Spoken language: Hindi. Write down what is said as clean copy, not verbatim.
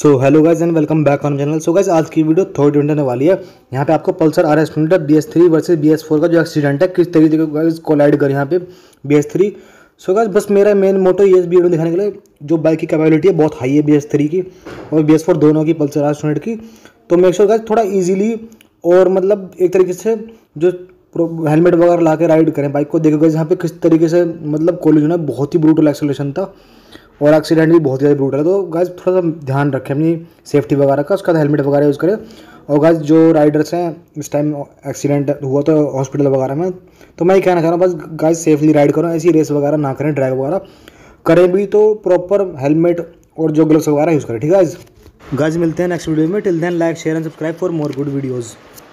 So hello guys and welcome back on channel. So guys आज की वीडियो थोड़ी होने वाली है। यहाँ पे आपको Pulsar RS 20 BS3 versus BS4 का जो एक्सीडेंट है किस तरीके से गाइस कोलाइड कर यहाँ पे BS3। सो गाइस बस मेरा मेन मोटो ये इस वीडियो दिखाने के लिए जो बाइक की कैपेबिलिटी है बहुत हाई है BS3 की और BS4 दोनों की पल्सर RS 20 की। तो मेक श्योर गाइस थोड़ा ईजिली और मतलब एक तरीके से जो हेलमेट वगैरह ला के राइड करें बाइक को। देखो गाइस यहाँ पे किस तरीके से मतलब कोलिजन है, बहुत ही ब्रूटल एक्सेलरेशन था और एक्सीडेंट भी बहुत ज़्यादा ब्रूटल है। तो गाइस थोड़ा सा ध्यान रखें अपनी सेफ्टी वगैरह का, उसका हेलमेट वगैरह यूज़ करें। और गाइस जो राइडर्स हैं इस टाइम एक्सीडेंट हुआ तो हॉस्पिटल वगैरह में, तो मैं ये कहना चाह रहा हूँ बस गाइस सेफली राइड करो, ऐसी रेस वगैरह ना करें, ड्राइव वगैरह करें भी तो प्रॉपर हेलमेट और जो ग्लव्स वगैरह यूज़ करें। ठीक है गाइस मिलते हैं नेक्स्ट वीडियो में। Till then like share and subscribe for more good videos.